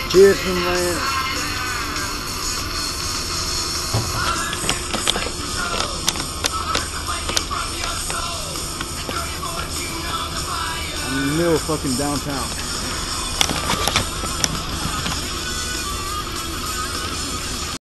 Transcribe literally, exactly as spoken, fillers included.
Cheers from land. I'm in the middle of fucking downtown.